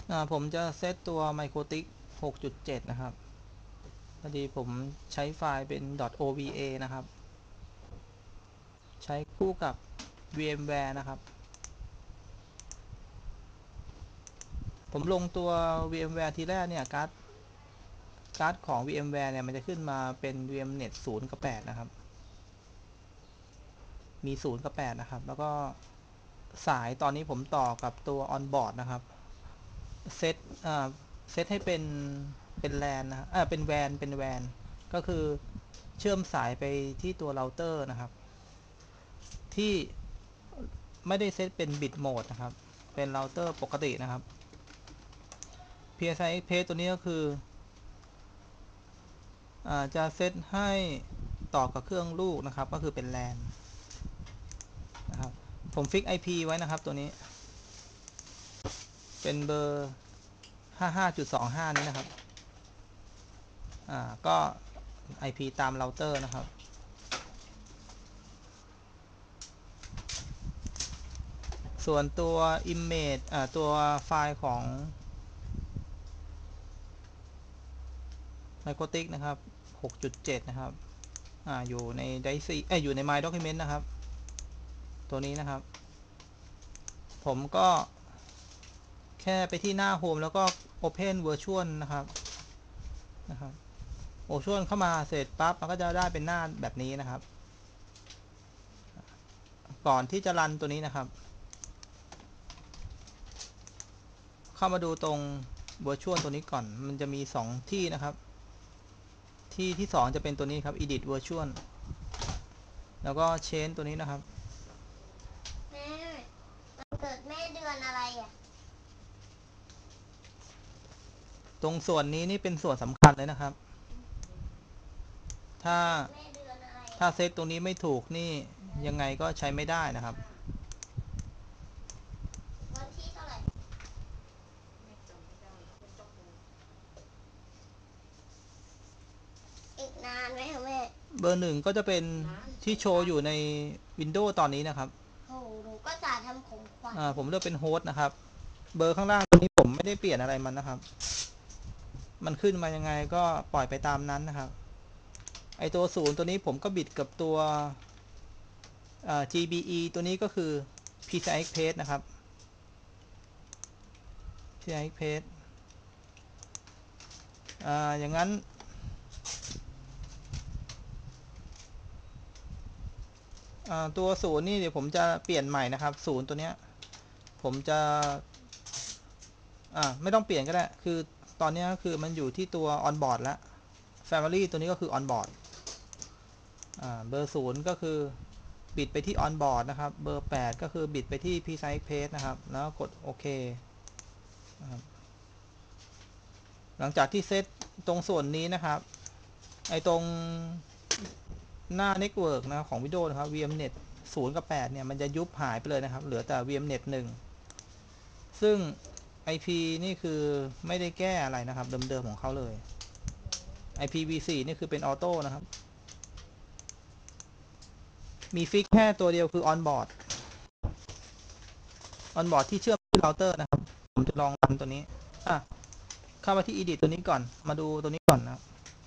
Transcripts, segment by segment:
ผมจะเซตตัว MikroTik 6.7 นะครับพอดีผมใช้ไฟล์เป็น .ova นะครับใช้คู่กับ VMware นะครับผมลงตัว VMware ทีแรกเนี่ยการ์ดของ VMware เนี่ยมันจะขึ้นมาเป็น VMnet 0 กับ 8 นะครับมี 0 กับ 8 นะครับแล้วก็สายตอนนี้ผมต่อกับตัว onboard นะครับเซตเซตให้เป็นแลนนะเป็นแวนก็คือเชื่อมสายไปที่ตัวเราเตอร์นะครับที่ไม่ได้เซตเป็นบิตโหมดนะครับเป็นเราเตอร์ปกตินะครับ PSI Express ตัวนี้ก็คือจะเซตให้ต่อกับเครื่องลูกนะครับก็คือเป็นแลนนะครับผมฟิก IP ไว้นะครับตัวนี้เป็นเบอร์ 55.25 นี้นะครับก็ IP ตามเราเตอร์นะครับส่วนตัว Image ตัวไฟล์ของ MikroTik นะครับ 6.7 นะครับอยู่ใน Dice อยู่ใน My Document นะครับตัวนี้นะครับผมก็แค่ไปที่หน้า Home แล้วก็ Open Virtual นะครับVirtual เข้ามาเสร็จปั๊บมันก็จะได้เป็นหน้าแบบนี้นะครับก่อนที่จะรันตัวนี้นะครับเข้ามาดูตรง Virtual ตัวนี้ก่อนมันจะมี2ที่นะครับที่2จะเป็นตัวนี้ครับ Edit Virtual แล้วก็ Change ตัวนี้นะครับแม่วันเกิดแม่เดือนอะไรอ่ะตรงส่วนนี้นี่เป็นส่วนสำคัญเลยนะครับถ้าเกิดแม่เดือนอะไรถ้าเซตตรงนี้ไม่ถูกนี่ยังไงก็ใช้ไม่ได้นะครับวันที่เท่าไหร่อีกนานไหมคะแม่เบอร์หนึ่งก็จะเป็นที่โชว์อยู่ใน Windows ตอนนี้นะครับโหหนูก็จะทำของขวัญผมเลือกเป็นโฮสต์นะครับเบอร์ข้างล่างตัวนี้ผมไม่ได้เปลี่ยนอะไรมันนะครับมันขึ้นมายังไงก็ปล่อยไปตามนั้นนะครับไอตัวศูนย์ตัวนี้ผมก็บิดกับตัว GBE ตัวนี้ก็คือ PCI Express นะครับ PCI Express อย่างนั้นตัวศูนย์นี่เดี๋ยวผมจะเปลี่ยนใหม่นะครับศูนย์ตัวเนี้ยผมจะไม่ต้องเปลี่ยนก็ได้คือตอนนี้คือมันอยู่ที่ตัว onboard แล้ว Family ตัวนี้ก็คือ onboard เบอร์ศูนย์ก็คือบิดไปที่ onboard นะครับเบอร์8ก็คือบิดไปที่ PCI Express นะครับแล้วกดโอเคนะครับหลังจากที่เซตตรงส่วนนี้นะครับไอตรงหน้า Network นะของ Windows นะครับ VMnet 0 กับ 8เนี่ยมันจะยุบหายไปเลยนะครับเหลือแต่ VMnet 1ซึ่ง IP นี่คือไม่ได้แก้อะไรนะครับเดิมๆของเขาเลย IPv4 นี่คือเป็นออโต้นะครับมีฟิกแค่ตัวเดียวคือ onboard ที่เชื่อมที่เราเตอร์นะครับผมจะลองรันตัวนี้เข้ามาที่ edit ตัวนี้ก่อนมาดูตัวนี้ก่อนนะ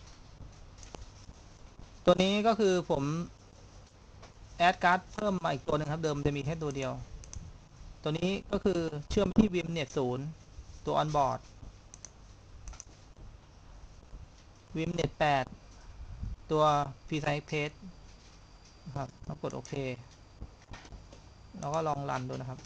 ตัวนี้ก็คือผม add card เพิ่มมาอีกตัวนึงครับเดิมจะมีแค่ตัวเดียวตัวนี้ก็คือเชื่อมที่ VMnet 0ตัว onboard VMnet 8ตัว PCI Express นะครับแล้วกดโอเคแล้วก็ลองรันดูนะครับ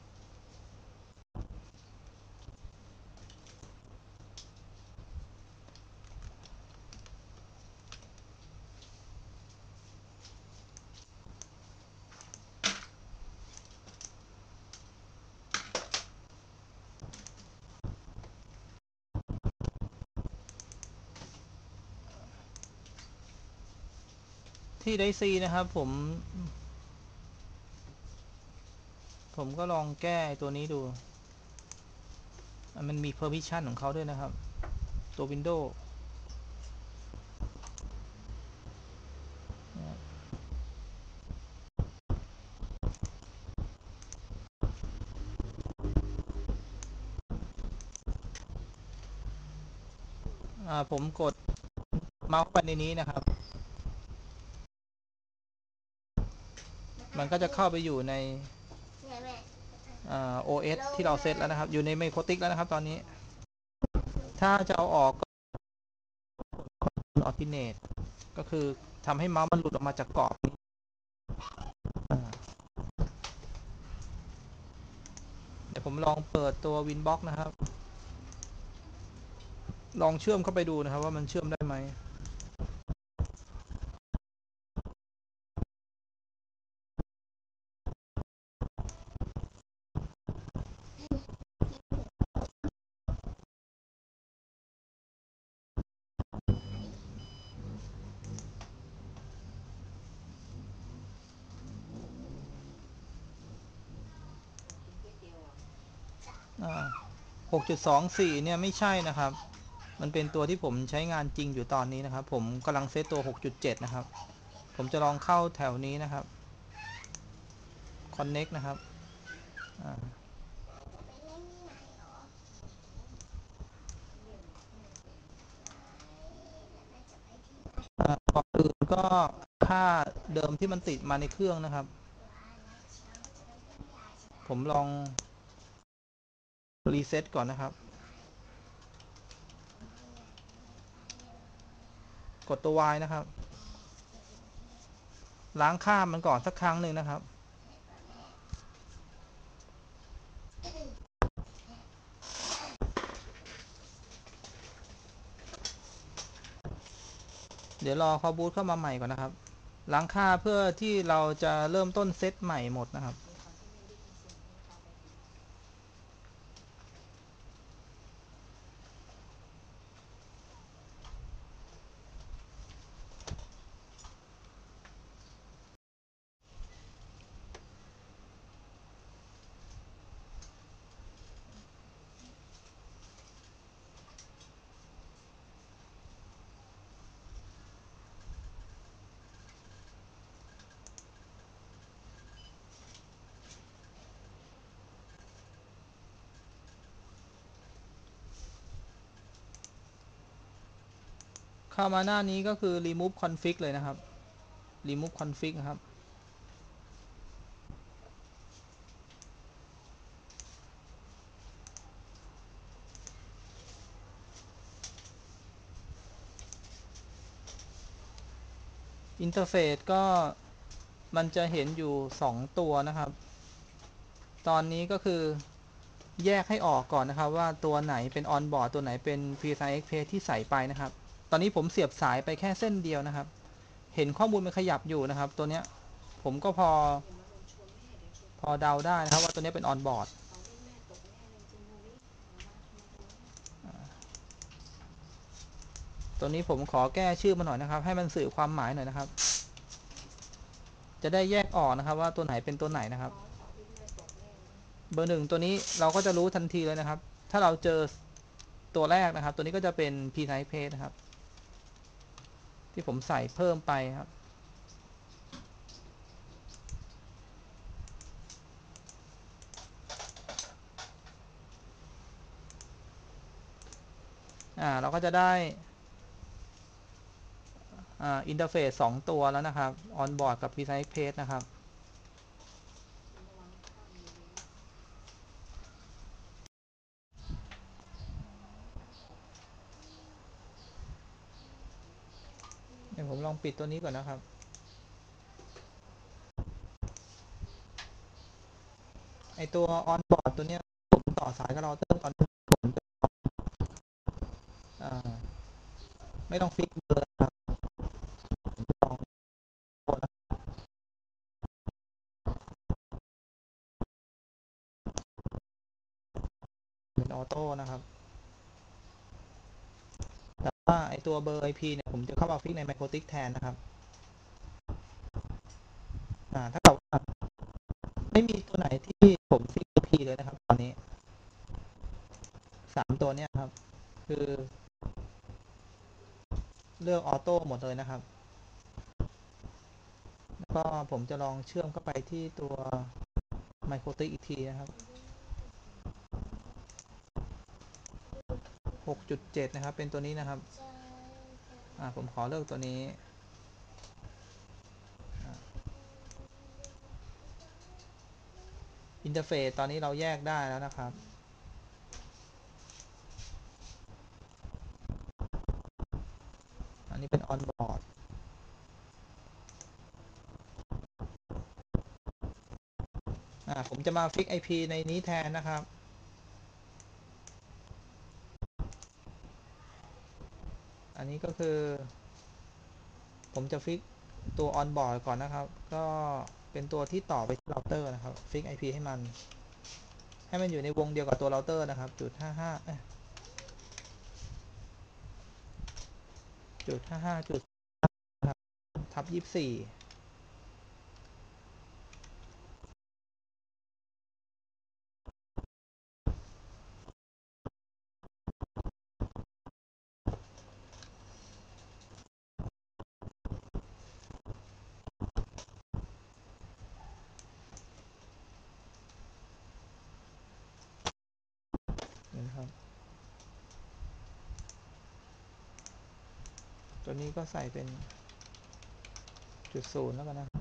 ที่ได้ซีนะครับผมก็ลองแก้ตัวนี้ดูมันมี permission ของเขาด้วยนะครับตัว Windows ผมกดเมาส์ไปในนี้นะครับมันก็จะเข้าไปอยู่ในเนี่ยแม่ OS ที่เราเซตแล้วนะครับอยู่ในไมโครติกแล้วนะครับตอนนี้ถ้าจะเอาออกก็ออ t ติเนตก็คือทำให้เมาส์มันหลุดออกมาจากกรอบนี้เดี๋ยวผมลองเปิดตัว Winbox นะครับลองเชื่อมเข้าไปดูนะครับว่ามันเชื่อมได้ไหม6.24เนี่ยไม่ใช่นะครับมันเป็นตัวที่ผมใช้งานจริงอยู่ตอนนี้นะครับผมกำลังเซตตัว 6.7 นะครับผมจะลองเข้าแถวนี้นะครับ Connect นะครับก่อนอื่นก็ค่าเดิมที่มันติดมาในเครื่องนะครับผมลองรีเซ็ตก่อนนะครับกดตัว Y นะครับล้างค่ามันก่อนสักครั้งหนึ่งนะครับเดี๋ยวรอเขาบูตเข้ามาใหม่ก่อนนะครับล้างค่าเพื่อที่เราจะเริ่มต้นเซตใหม่หมดนะครับเข้ามาหน้านี้ก็คือ remove config เลยนะครับ remove config นะครับ อินเทอร์เฟซก็มันจะเห็นอยู่2ตัวนะครับตอนนี้ก็คือแยกให้ออกก่อนนะครับว่าตัวไหนเป็นออนบอร์ดตัวไหนเป็น PSI Express ที่ใส่ไปนะครับตอนนี้ผมเสียบสายไปแค่เส้นเดียวนะครับเห็นข้อมูลมันขยับอยู่นะครับตัวเนี้ยผมก็พอเดาได้นะครับว่าตัวนี้เป็นออนบอร์ดตัวนี้ผมขอแก้ชื่อมาหน่อยนะครับให้มันสื่อความหมายหน่อยนะครับจะได้แยกออกนะครับว่าตัวไหนเป็นตัวไหนนะครับเบอร์ 1ตัวนี้เราก็จะรู้ทันทีเลยนะครับถ้าเราเจอตัวแรกนะครับตัวนี้ก็จะเป็น PSI Express นะครับที่ผมใส่เพิ่มไปครับเราก็จะได้อินเทอร์เฟซ2ตัวแล้วนะครับออนบอร์ดกับ PCI Express นะครับเดี๋ยวผมลองปิดตัวนี้ก่อนนะครับไอตัวออนบอร์ดตัวเนี้ยผมต่อสายกับเราเตอร์ตอนนี้ไม่ต้องฟิกเบอร์ลองเป็นออโต้นะครับแต่ว่าไอตัวเบอร์ IP เนี่ยผมจะเข้ามาฟิกใน MikroTik แทนนะครับถ้าเกิดว่าไม่มีตัวไหนที่ผมฟิก IP เลยนะครับตอนนี้3ตัวเนี้ยครับคือเลือกออโต้หมดเลยนะครับแล้วก็ผมจะลองเชื่อมเข้าไปที่ตัว MikroTik อีกทีนะครับ 6.7 นะครับเป็นตัวนี้นะครับใช่ผมขอเลือกตัวนี้อินเทอร์เฟซตอนนี้เราแยกได้แล้วนะครับอันนี้เป็นออนบอร์ดผมจะมาฟิก IP ในนี้แทนนะครับอันนี้ก็คือผมจะฟิกตัวออนบอร์ดก่อนนะครับก็เป็นตัวที่ต่อไปที่เราเตอร์นะครับฟิก IP ให้มันอยู่ในวงเดียวกับตัวเราเตอร์นะครับ.55 จุดทับ24นะครับตัวนี้ก็ใส่เป็น.0แล้วกันนะ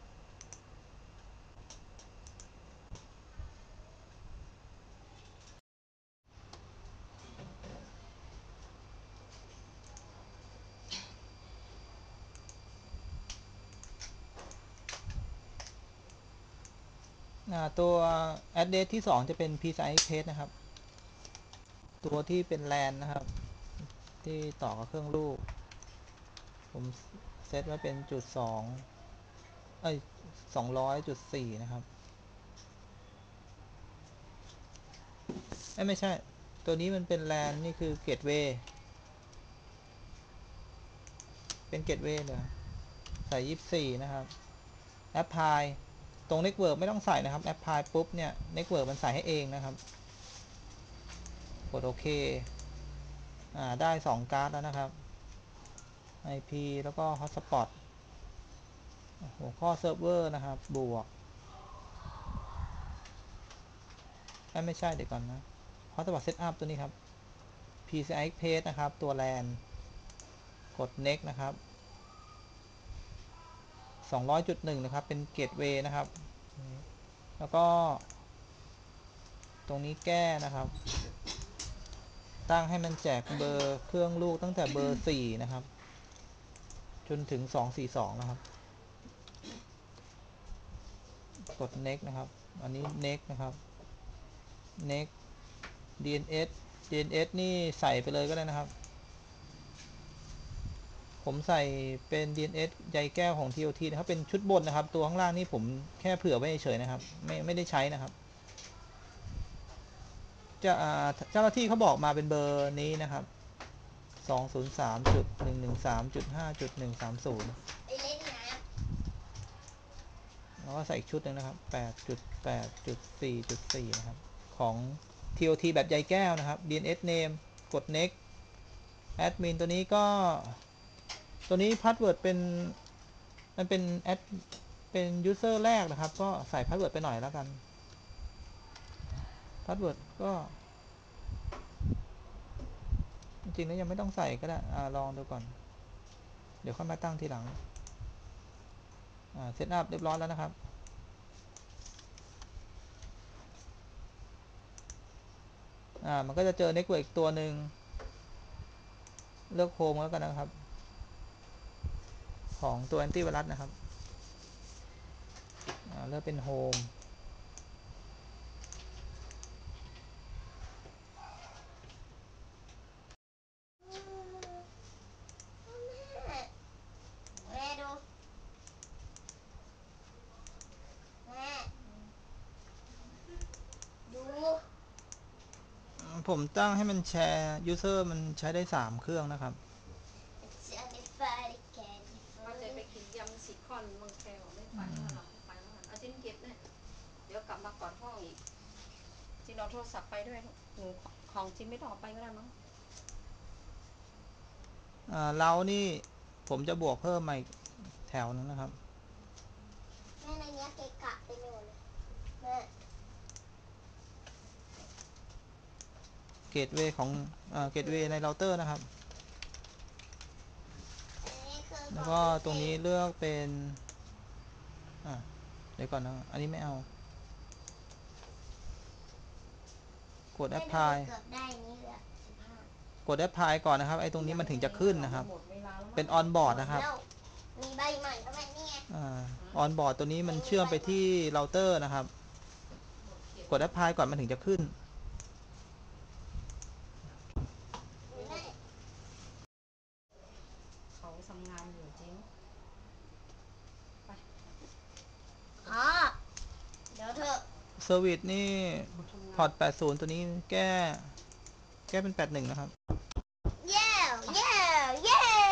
ตัว address ที่2จะเป็น PCI Express นะครับตัวที่เป็น LAN นะครับที่ต่อกับเครื่องลูกผมเซตไว้เป็น.2200.4นะครับไม่ใช่ตัวนี้มันเป็น LAN นี่คือ Gateway เป็น Gateway เลยใส่24นะครับ Apply ตรง Network ไม่ต้องใส่นะครับ Apply ปุ๊บเนี่ย Network มันใส่ให้เองนะครับกดโอเคได้2การ์ดแล้วนะครับ IP แล้วก็ Hotspot หัวข้อเซิร์ฟเวอร์นะครับบวกไม่ใช่เดี๋ยวก่อนนะ Hotspot Setup ตัวนี้ครับ PCI Express นะครับตัว LAN กด next นะครับ 200.1 นะครับเป็น Gateway นะครับแล้วก็ตรงนี้แก้นะครับตั้งให้มันแจกเบอร์เครื่องลูกตั้งแต่เบอร์4นะครับจนถึง242นะครับกด next นะครับอันนี้ next นะครับ next DNS นี่ใส่ไปเลยก็ได้นะครับผมใส่เป็น DNS ใยแก้วของ TOT นะครับเป็นชุดบนนะครับตัวข้างล่างนี่ผมแค่เผื่อไว้เฉยนะครับไม่ได้ใช้นะครับจะเจ้าหน้าที่เขาบอกมาเป็นเบอร์นี้นะครับ203.113.5.130 ไปเล่นน้แล้วก็ใส่อีกชุดหนึ่งนะครับ8.8.4.4นะครับของ TOT แบบใยแก้วนะครับ DNS name กด next admin ตัวนี้ก็ตัวนี้ password เป็นมันเป็นเป็น user แรกนะครับก็ใส่ password ไปหน่อยแล้วกัน password ก็จริงๆแล้วยังไม่ต้องใส่ก็ได้ลองดูก่อนเดี๋ยวค่อยมาตั้งทีหลังเซตอัพเรียบร้อยแล้วนะครับมันก็จะเจอ network อีกตัวหนึ่งเลือกโฮมแล้วกันนะครับของตัว antivirus นะครับเลือกเป็นโฮมำแม่ดูแม่ดูผมตั้งให้มันแชร์ user มันใช้ได้3เครื่องนะครับจะได้ไฟแกดีไฟว่าจะไปกินยำสีคอนเมืองแคลไม่ไปแล้วหลังไม่ไปแล้วหันเอาจิ้นเก็บเนี่ยเดี๋ยวกลับมากอดห้องอีกจิ้นเอาโทรศัพท์ไปด้วยหนูของจิ้นไม่ต้องเอาไปก็ได้มั้งเรานี่ผมจะบวกเพิ่มมาอีกแถวนึงนะครับแม่ในเนี้ยเกะกะเต็มไปหมดเลยแม่เกตเวย์ของเกตเวย์ในเราเตอร์นะครับอันนี้คือแล้วก็ตรงนี้เลือกเป็นเดี๋ยวก่อนนะอันนี้ไม่เอากดไม่ดู apply เกือบได้นี่เหลือ15 กด apply ก่อนนะครับไอ้ตรงนี้มันถึงจะขึ้นนะครับ เป็น on board นะครับแล้วมีใบใหม่แล้วไหมนี่ไง on board ตัวนี้มันเชื่อมไปที่เราเตอร์นะครับ กด apply ก่อนมันถึงจะขึ้นแม่เขาทำงานอยู่จริงขอเดี๋ยวเถอะเซอร์วิสนี่เขาทำงานพอร์ต80 ตัวนี้แก้เป็น81นะครับเย้เย้เย้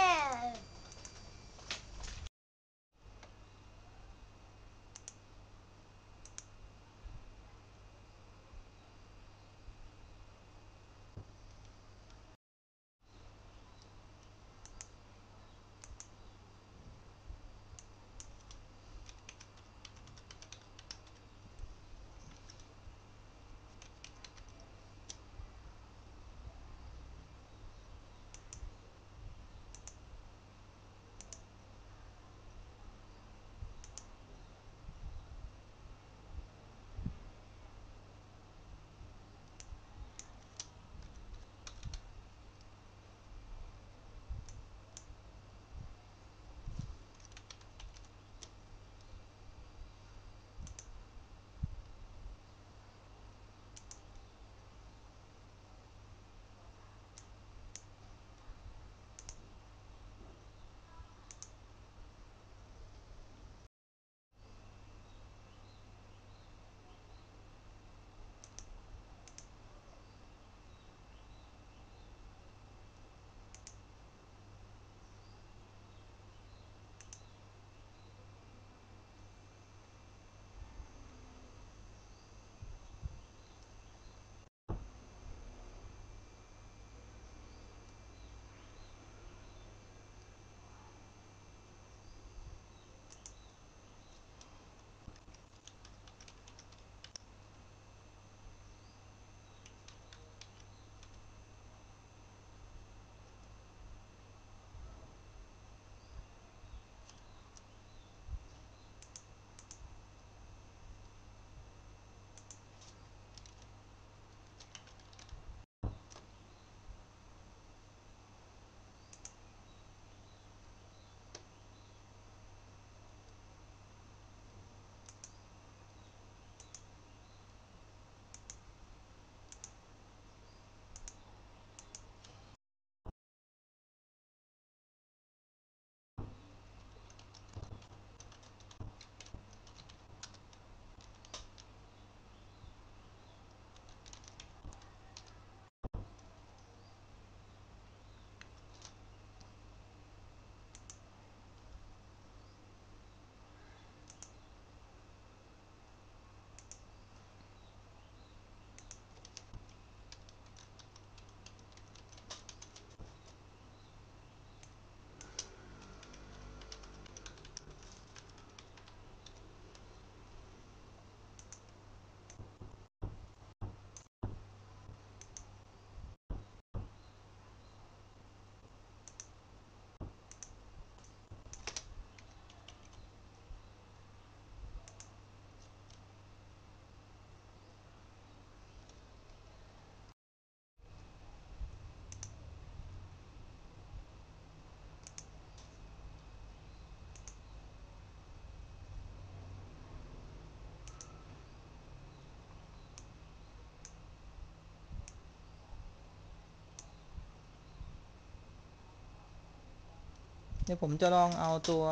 เดี๋ยวผมจะลองเอาตัว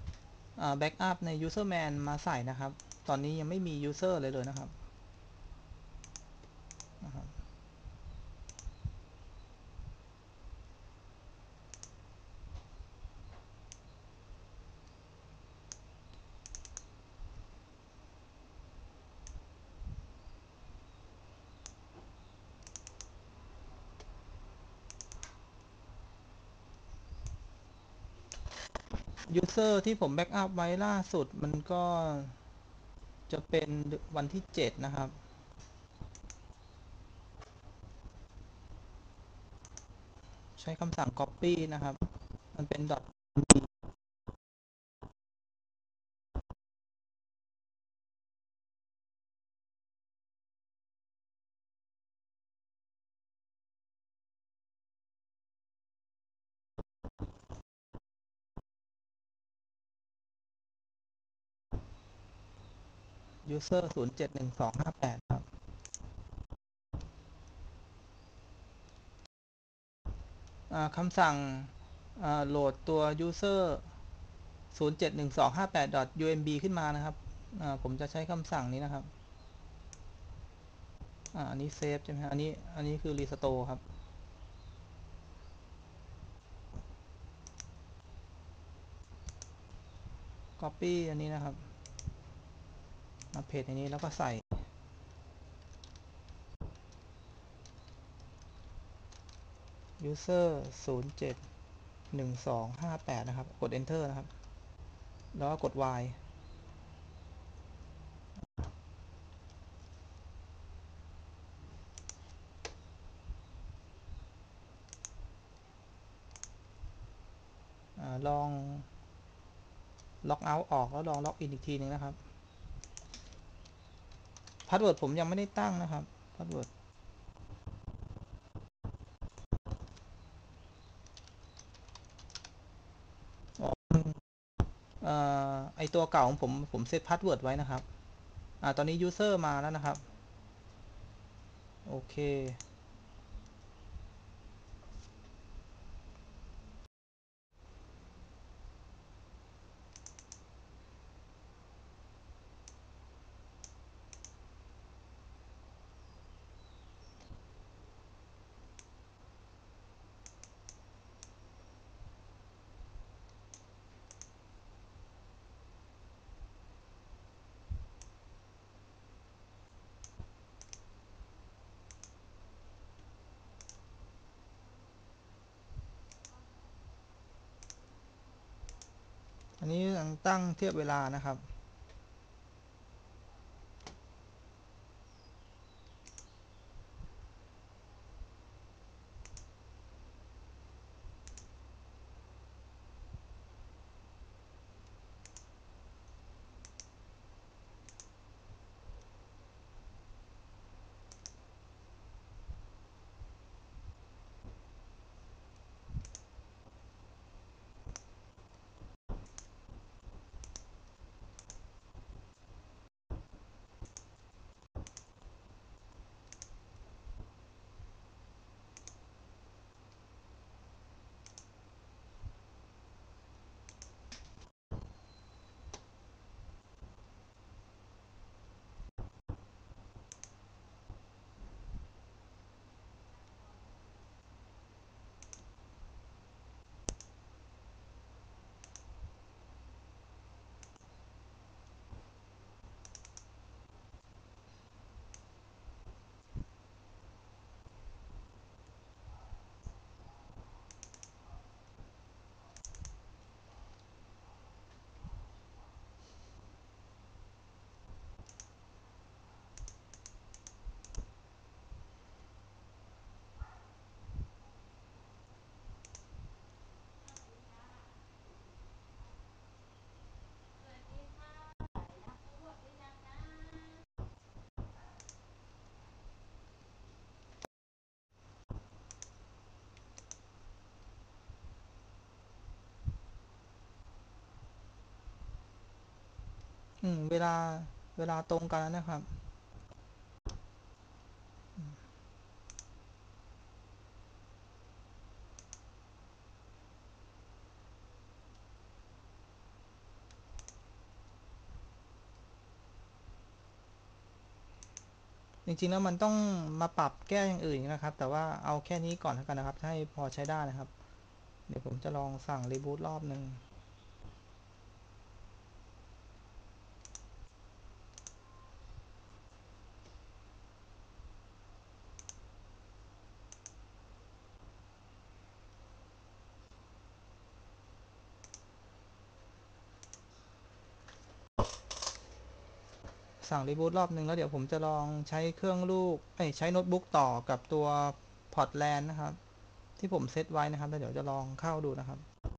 backup ใน userman มาใส่นะครับ ตอนนี้ยังไม่มี user เลยนะครับ user ที่ผม backup ไว้ล่าสุดมันก็จะเป็นวันที่7นะครับช้คำสั่ง copy นะครับ มันเป็น user 071258ครับคำสั่งโหลดตัว user 071258.umb ขึ้นมานะครับผมจะใช้คำสั่งนี้นะครับอันนี้เซฟใช่ไหมอันนี้คือ restore ครับ copy อันนี้นะครับมาเพจในนี้แล้วก็ใส่ user 071258นะครับกด enter นะครับแล้วก็กด y ลองล็อกเอาท์ออกแล้วลองล็อกอินอีกทีนึงนะครับพาสเวิร์ดผมยังไม่ได้ตั้งนะครับพาสเวิร์ดไอตัวเก่าของผมเซตพาสเวิร์ดไว้นะครับตอนนี้ user มาแล้วนะครับโอเคอันนี้ตั้งเทียบเวลานะครับเวลาตรงกันแล้วนะครับจริงๆแล้วมันต้องมาปรับแก้อย่างอื่นนะครับแต่ว่าเอาแค่นี้ก่อนแล้วกันนะครับให้พอใช้ได้นะครับเดี๋ยวผมจะลองสั่งรีบูตรอบหนึ่งสั่งรีบูตรอบหนึ่งแล้วเดี๋ยวผมจะลองใช้เครื่องลูกใช้โน้ตบุ๊กต่อกับตัวพอร์ตแลนนะครับที่ผมเซตไว้นะครับแล้วเดี๋ยวจะลองเข้าดูนะครับ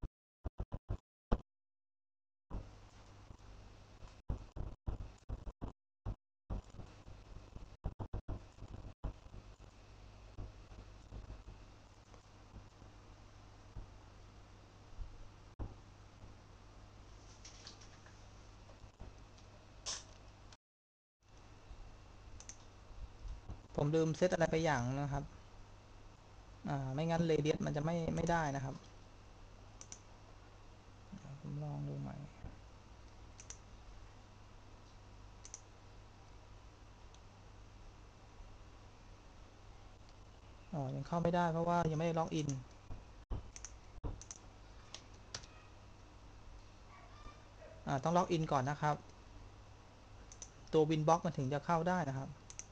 ผมลืมเซตอะไรไปอย่างนะครับไม่งั้นเรเดียสมันจะไม่ได้นะครับผมลองดูใหม่ยังเข้าไม่ได้เพราะว่ายังไม่ได้ล็อกอินต้องล็อกอินก่อนนะครับตัววินบ็อกมันถึงจะเข้าได้นะครับ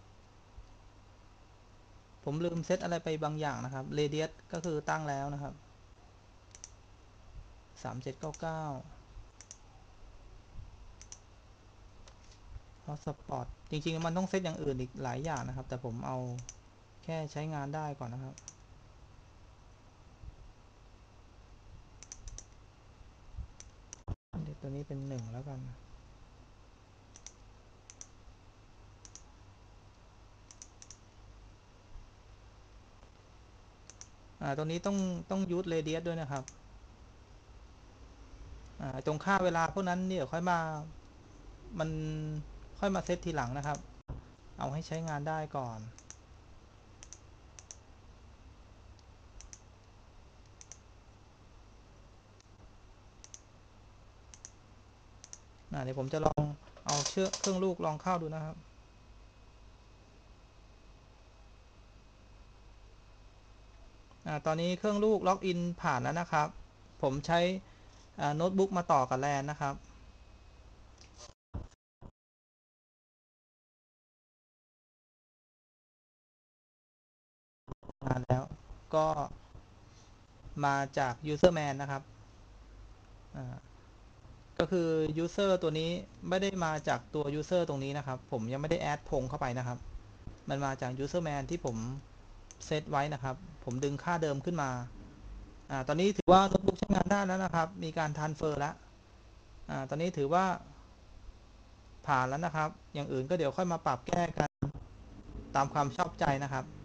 ผมลืมเซตอะไรไปบางอย่างนะครับเรเดียสก็คือตั้งแล้วนะครับ3799ฮอตสปอตจริงๆมันต้องเซตอย่างอื่นอีกหลายอย่างนะครับแต่ผมเอาแค่ใช้งานได้ก่อนนะครับเดี๋ยวตัวนี้เป็น1แล้วกันตัวนี้ต้องยูสเรเดียสด้วยนะครับตรงค่าเวลาพวกนั้นเนี่ยค่อยมามันค่อยมาเซตทีหลังนะครับเอาให้ใช้งานได้ก่อนเดี๋ยวผมจะลองเอาเครื่องลูกลองเข้าดูนะครับตอนนี้เครื่องลูกล็อกอินผ่านแล้วนะครับผมใช้โน้ตบุ๊กมาต่อกับแลนนะครับมาแล้วก็มาจาก userman นะครับก็คือ user ตัวนี้ไม่ได้มาจากตัว user ตรงนี้นะครับผมยังไม่ได้แอดพงเข้าไปนะครับมันมาจาก userman ที่ผมเซตไว้นะครับผมดึงค่าเดิมขึ้นมาตอนนี้ถือว่าโน้ตบุ๊กใช้งานได้แล้วนะครับมีการทรานสเฟอร์แล้วตอนนี้ถือว่าผ่านแล้วนะครับอย่างอื่นก็เดี๋ยวค่อยมาปรับแก้กันตามความชอบใจนะครับ